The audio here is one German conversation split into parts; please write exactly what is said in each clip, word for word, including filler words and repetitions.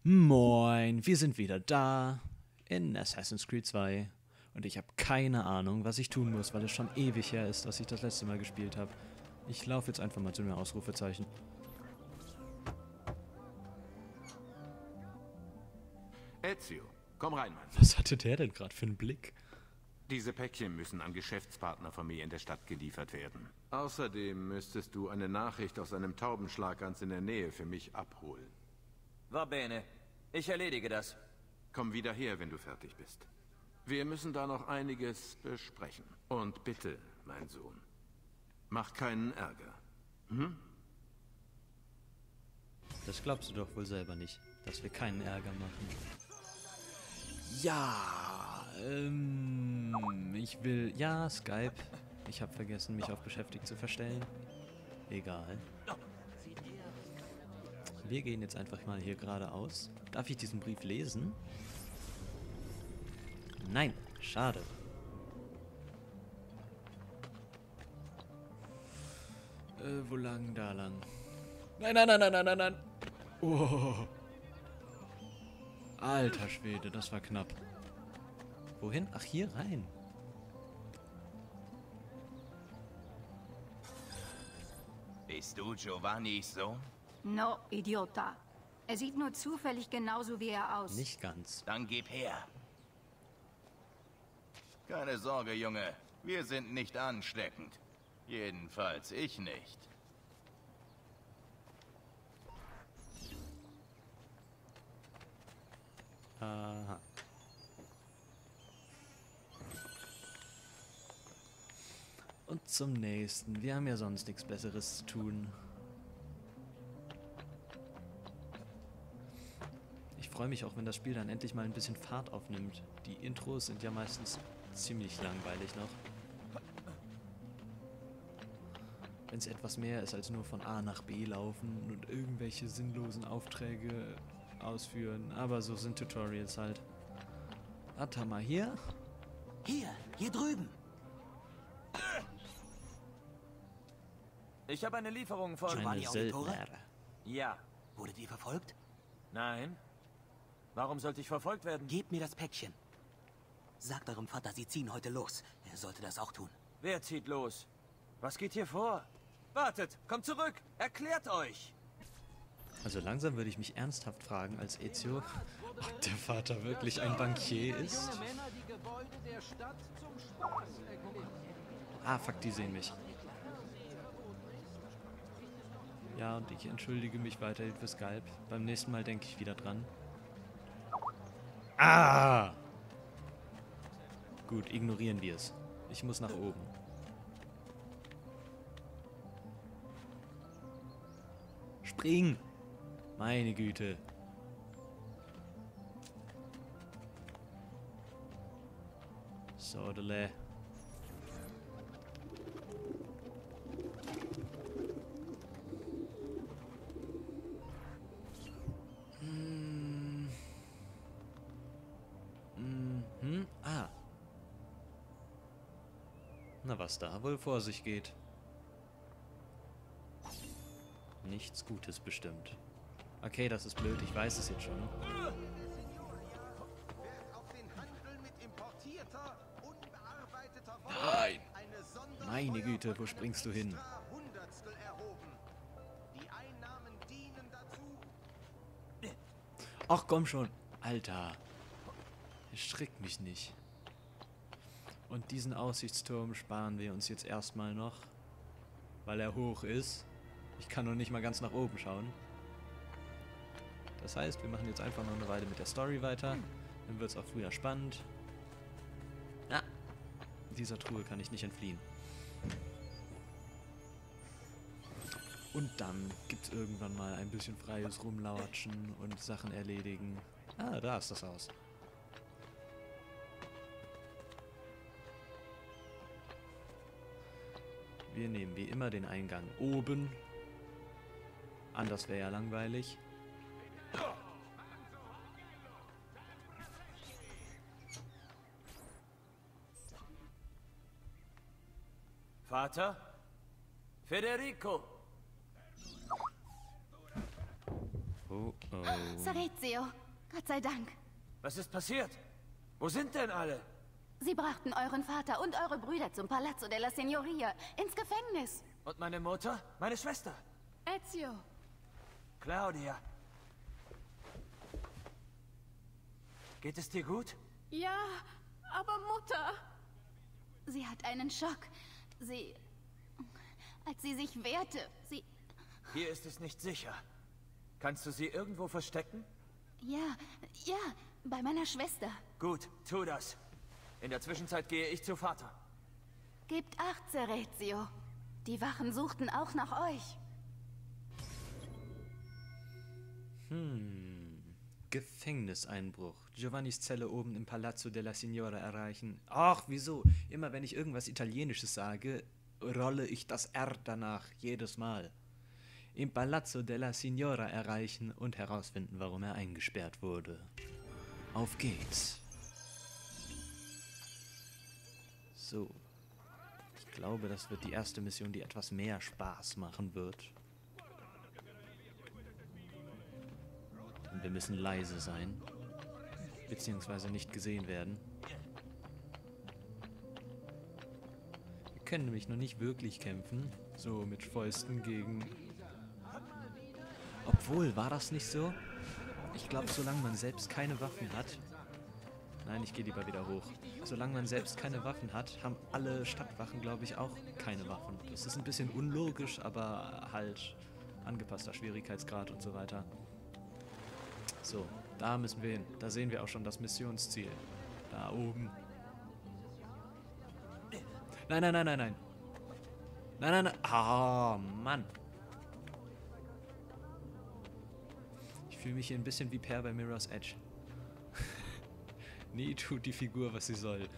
Moin, wir sind wieder da in Assassin's Creed zwei und ich habe keine Ahnung, was ich tun muss, weil es schon ewig her ist, dass ich das letzte Mal gespielt habe. Ich laufe jetzt einfach mal zu den Ausrufezeichen. Ezio, komm rein, Mann. Was hatte der denn gerade für einen Blick? Diese Päckchen müssen an Geschäftspartner von mir in der Stadt geliefert werden. Außerdem müsstest du eine Nachricht aus einem Taubenschlag ganz in der Nähe für mich abholen. Va bene. Ich erledige das. Komm wieder her, wenn du fertig bist. Wir müssen da noch einiges besprechen. Und bitte, mein Sohn, mach keinen Ärger. Hm? Das glaubst du doch wohl selber nicht, dass wir keinen Ärger machen. Ja, ähm, ich will, ja, Skype. Ich habe vergessen, mich auf beschäftigt zu verstellen. Egal. Wir gehen jetzt einfach mal hier geradeaus. Darf ich diesen Brief lesen? Nein, schade. Äh, wo lang? Da lang. Nein, nein, nein, nein, nein, nein, nein. Oh. Alter Schwede, das war knapp. Wohin? Ach, hier rein. Bist du Giovannis Sohn? No, Idiota. Er sieht nur zufällig genauso wie er aus. Nicht ganz. Dann gib her. Keine Sorge, Junge. Wir sind nicht ansteckend. Jedenfalls ich nicht. Aha. Und zum nächsten. Wir haben ja sonst nichts Besseres zu tun. Ich freue mich auch, wenn das Spiel dann endlich mal ein bisschen Fahrt aufnimmt. Die Intros sind ja meistens ziemlich langweilig noch. Wenn es etwas mehr ist als nur von A nach B laufen und irgendwelche sinnlosen Aufträge ausführen. Aber so sind Tutorials halt. Warte mal, hier? Hier, hier drüben. Ich habe eine Lieferung von... Giovanni Eine Auditore? Söldner. Ja. Wurdet ihr verfolgt? Nein. Warum sollte ich verfolgt werden? Gebt mir das Päckchen. Sagt eurem Vater, sie ziehen heute los. Er sollte das auch tun. Wer zieht los? Was geht hier vor? Wartet, kommt zurück. Erklärt euch. Also langsam würde ich mich ernsthaft fragen als Ezio, ob der Vater wirklich ein Bankier ist. Ah, fuck, die sehen mich. Ja, und ich entschuldige mich weiterhin für Skype. Beim nächsten Mal denke ich wieder dran. Ah! Gut, ignorieren wir es. Ich muss nach oben. Spring! Meine Güte. Sodele. Hm. Mhm. Ah. Na, was da wohl vor sich geht. Nichts Gutes bestimmt. Okay, das ist blöd, ich weiß es jetzt schon. Nein! Meine Güte, wo springst du hin? Ach komm schon, Alter. Erschrickt mich nicht. Und diesen Aussichtsturm sparen wir uns jetzt erstmal noch, weil er hoch ist. Ich kann noch nicht mal ganz nach oben schauen. Das heißt, wir machen jetzt einfach noch eine Weile mit der Story weiter. Dann wird es auch wieder spannend. Ah, dieser Truhe kann ich nicht entfliehen. Und dann gibt es irgendwann mal ein bisschen freies Rumlatschen und Sachen erledigen. Ah, da ist das Haus. Wir nehmen wie immer den Eingang oben. Anders wäre ja langweilig. Vater? Federico? Oh, oh. Serezio, Gott sei Dank. Was ist passiert? Wo sind denn alle? Sie brachten euren Vater und eure Brüder zum Palazzo della Signoria, ins Gefängnis. Und meine Mutter? Meine Schwester? Ezio. Claudia. Geht es dir gut? Ja, aber Mutter... Sie hat einen Schock. Sie... Als sie sich wehrte, sie... Hier ist es nicht sicher. Kannst du sie irgendwo verstecken? Ja, ja, bei meiner Schwester. Gut, tu das. In der Zwischenzeit gehe ich zu Vater. Gebt acht, Serezio. Die Wachen suchten auch nach euch. Hm. Gefängniseinbruch. Giovannis Zelle oben im Palazzo della Signora erreichen. Ach, wieso? Immer wenn ich irgendwas Italienisches sage, rolle ich das R danach. Jedes Mal. Im Palazzo della Signora erreichen und herausfinden, warum er eingesperrt wurde. Auf geht's. So. Ich glaube, das wird die erste Mission, die etwas mehr Spaß machen wird. Denn wir müssen leise sein. Beziehungsweise nicht gesehen werden. Wir können nämlich noch nicht wirklich kämpfen. So mit Fäusten gegen... Obwohl, war das nicht so? Ich glaube, solange man selbst keine Waffen hat... Nein, ich gehe lieber wieder hoch. Solange man selbst keine Waffen hat, haben alle Stadtwachen, glaube ich, auch keine Waffen. Das ist ein bisschen unlogisch, aber halt angepasster Schwierigkeitsgrad und so weiter. So, da müssen wir hin. Da sehen wir auch schon das Missionsziel. Da oben. Nein, nein, nein, nein, nein. Nein, nein, nein. Ah, Mann. Ich fühle mich hier ein bisschen wie Per bei Mirror's Edge. Nie tut die Figur, was sie soll.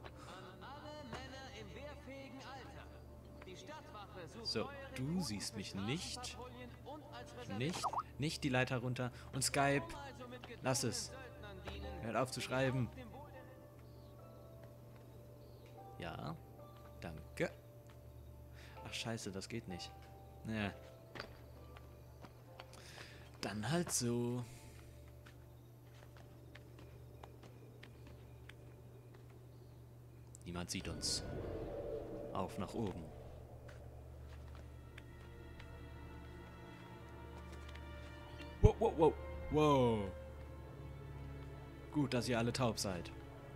So, du siehst mich nicht. Nicht. Nicht die Leiter runter. Und Skype. Lass es. Hört auf zu schreiben. Ja. Danke. Ach scheiße, das geht nicht. Naja. Dann halt so. Niemand sieht uns. Auf nach oben. Wow, wow, wow. Wow. Gut, dass ihr alle taub seid.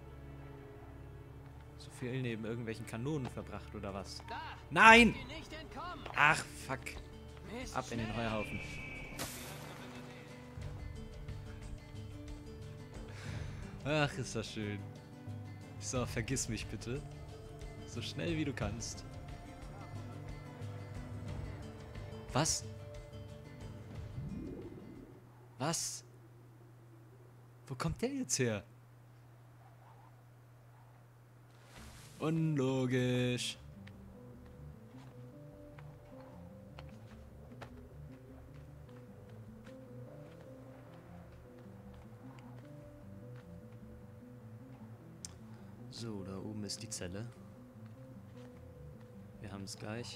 So viel neben irgendwelchen Kanonen verbracht, oder was? Nein! Ach, fuck. Ab in den Heuhaufen. Ach, ist das schön. So, vergiss mich bitte. So schnell wie du kannst. Was? Was? Wo kommt der jetzt her? Unlogisch. So, da oben ist die Zelle. Wir haben es gleich.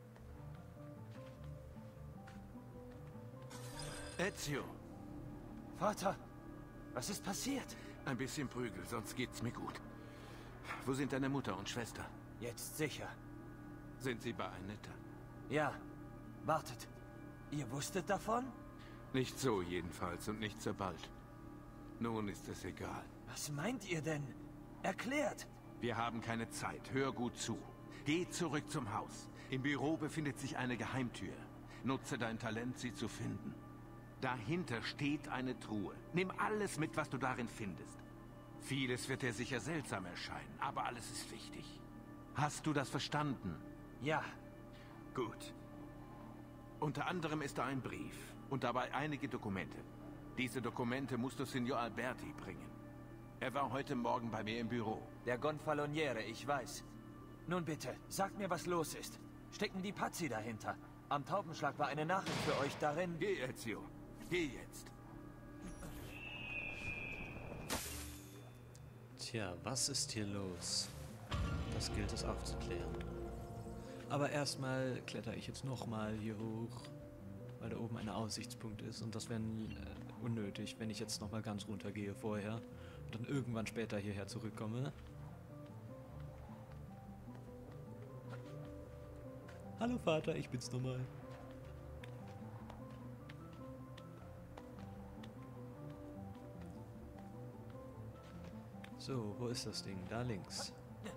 Ezio. Vater, was ist passiert? Ein bisschen Prügel, sonst geht's mir gut. Wo sind deine Mutter und Schwester? Jetzt sicher. Sind sie bei Annetta? Ja. Wartet. Ihr wusstet davon? Nicht so jedenfalls und nicht so bald. Nun ist es egal. Was meint ihr denn? Erklärt! Wir haben keine Zeit. Hör gut zu. Geh zurück zum Haus. Im Büro befindet sich eine Geheimtür. Nutze dein Talent, sie zu finden. Dahinter steht eine Truhe. Nimm alles mit, was du darin findest. Vieles wird dir sicher seltsam erscheinen, aber alles ist wichtig. Hast du das verstanden? Ja. Gut. Unter anderem ist da ein Brief und dabei einige Dokumente. Diese Dokumente musst du Signor Alberti bringen. Er war heute Morgen bei mir im Büro. Der Gonfaloniere, ich weiß. Nun bitte, sagt mir, was los ist. Stecken die Pazzi dahinter? Am Taubenschlag war eine Nachricht für euch darin. Geh, Ezio. Geh jetzt. Tja, was ist hier los? Das gilt es aufzuklären. Aber erstmal kletter ich jetzt nochmal hier hoch, weil da oben ein Aussichtspunkt ist und das wäre ein unnötig, wenn ich jetzt nochmal ganz runtergehe vorher und dann irgendwann später hierher zurückkomme. Hallo Vater, ich bin's nochmal. So, wo ist das Ding? Da links.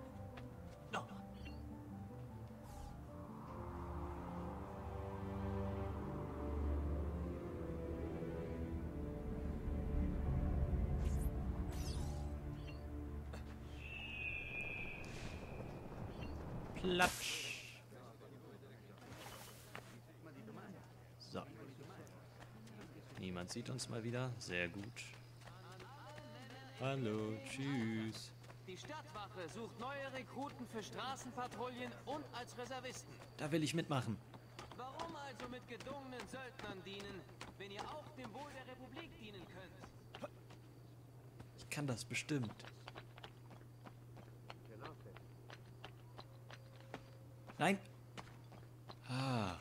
Platsch. So. Niemand sieht uns mal wieder. Sehr gut. Hallo, tschüss. Die Stadtwache sucht neue Rekruten für Straßenpatrouillen und als Reservisten. Da will ich mitmachen. Warum also mit gedungenen Söldnern dienen, wenn ihr auch dem Wohl der Republik dienen könnt? Ich kann das bestimmt. Nein. Ah.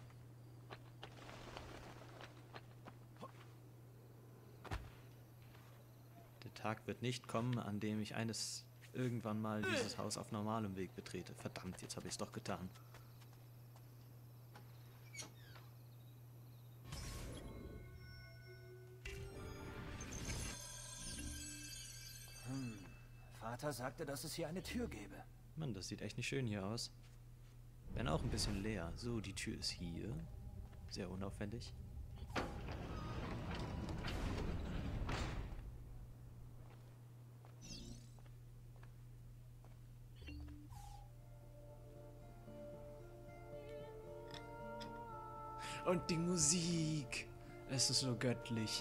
Der Tag wird nicht kommen, an dem ich eines irgendwann mal dieses Haus auf normalem Weg betrete. Verdammt, jetzt habe ich es doch getan. Hm. Vater sagte, dass es hier eine Tür gäbe. Mann, das sieht echt nicht schön hier aus. Wenn auch ein bisschen leer. So, die Tür ist hier. Sehr unaufwendig. Und die Musik. Es ist so göttlich.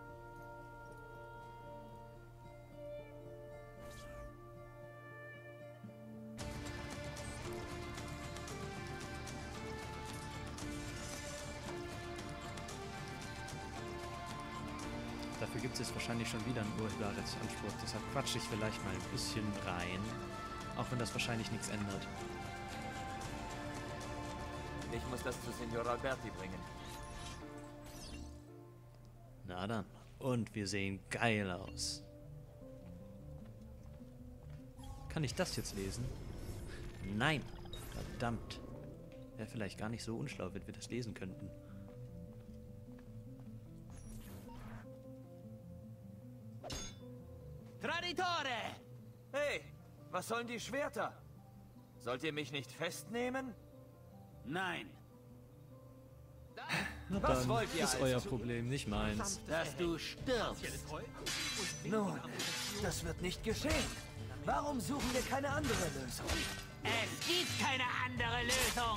Dafür gibt es jetzt wahrscheinlich schon wieder einen Urheberrechtsanspruch. Deshalb quatsche ich vielleicht mal ein bisschen rein. Auch wenn das wahrscheinlich nichts ändert. Ich muss das zu Signor Alberti bringen. Na dann. Und wir sehen geil aus. Kann ich das jetzt lesen? Nein. Verdammt. Wäre vielleicht gar nicht so unschlau, wenn wir das lesen könnten. Traditore! Hey, was sollen die Schwerter? Sollt ihr mich nicht festnehmen? Nein, Na Was dann, wollt ihr ist also? euer Problem, nicht meins. dass du stirbst. Nun, das wird nicht geschehen. Warum suchen wir keine andere Lösung? Es gibt keine andere Lösung.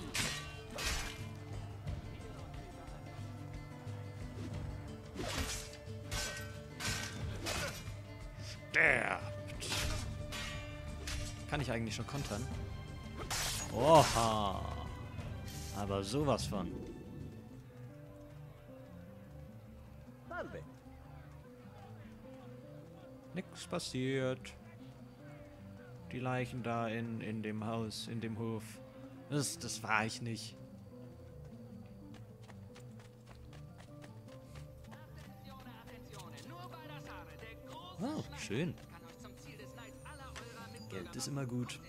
Sterbt. Kann ich eigentlich schon kontern? Oha. Aber sowas von. Nix passiert. Die Leichen da in, in dem Haus, in dem Hof. Das, das war ich nicht. Oh, schön. Geld ist immer gut.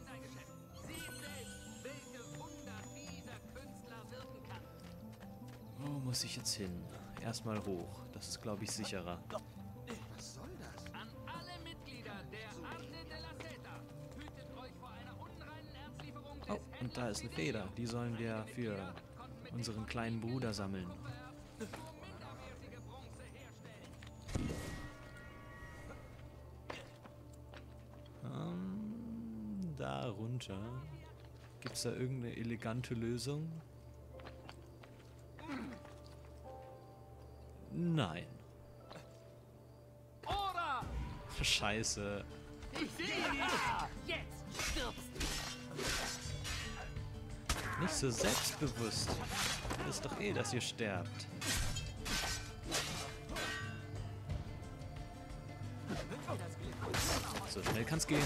Wo muss ich jetzt hin? Erstmal hoch. Das ist, glaube ich, sicherer. An alle Mitglieder der Arte della Seta. Hütet euch vor einer unreinen Erzlieferung des Oh, und da ist eine Feder. Die sollen wir für unseren kleinen Bruder sammeln. Ähm, da runter. Gibt es da irgendeine elegante Lösung? Nein. Scheiße. Jetzt stirbst du. Nicht so selbstbewusst. Wisst doch eh, dass ihr sterbt. So schnell kann's gehen.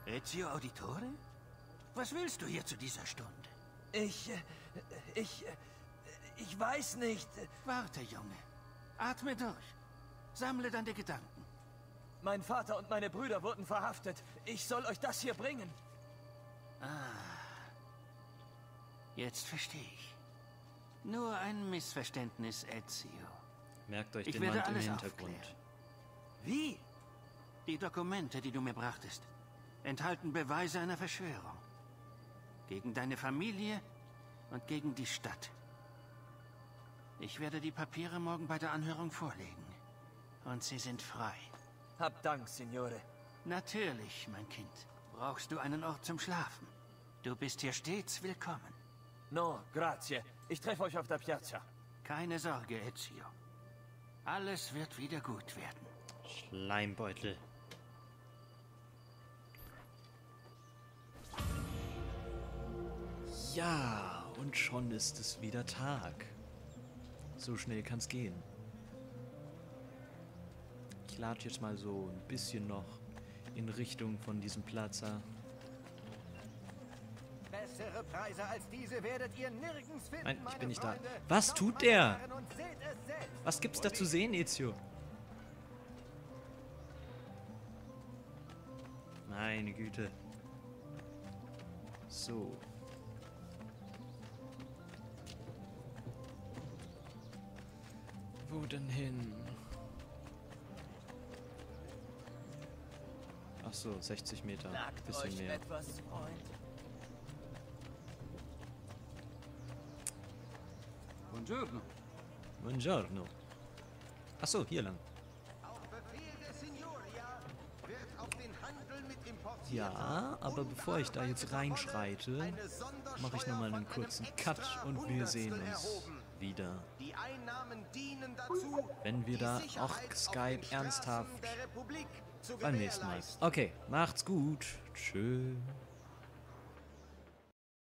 Ezio Auditore? Was willst du hier zu dieser Stunde? Ich... äh, ich... äh, ich weiß nicht. Warte, Junge. Atme durch. Sammle deine Gedanken. Mein Vater und meine Brüder wurden verhaftet. Ich soll euch das hier bringen. Ah. Jetzt verstehe ich. Nur ein Missverständnis, Ezio. Merkt euch Ich den werde Mann im alles Hintergrund. aufklären. Wie? Die Dokumente, die du mir brachtest, enthalten Beweise einer Verschwörung. Gegen deine Familie und gegen die Stadt. Ich werde die Papiere morgen bei der Anhörung vorlegen. Und sie sind frei. Hab Dank, Signore. Natürlich, mein Kind. Brauchst du einen Ort zum Schlafen? Du bist hier stets willkommen. No, grazie. Ich treffe euch auf der Piazza. Keine Sorge, Ezio. Alles wird wieder gut werden. Schleimbeutel. Ja, und schon ist es wieder Tag. So schnell kann's gehen. Ich lade jetzt mal so ein bisschen noch in Richtung von diesem Plaza. Bessere Preise als diese werdet ihr nirgends finden, Nein, ich meine bin nicht da. Freunde. Was Schaut tut mal der? darin und seht es selbst. Was gibt's da zu sehen, Ezio? Meine Güte. So. Wo denn hin? Ach so, sechzig Meter. Nagt Bisschen euch mehr. etwas, Freund. Buongiorno. Buongiorno. Ach so, hier lang. Auf Befehl der Signoria wird auf den Handel mit importierten Ja, aber bevor ich da jetzt reinschreite, mache ich nochmal einen kurzen Cut und wir sehen uns wieder, Die Einnahmen dienen dazu, wenn wir die da Sicherheit auch auf den Skype Straßen ernsthaft der Republik zu beim nächsten Mal. gewährleisten. Okay, macht's gut. Tschüss.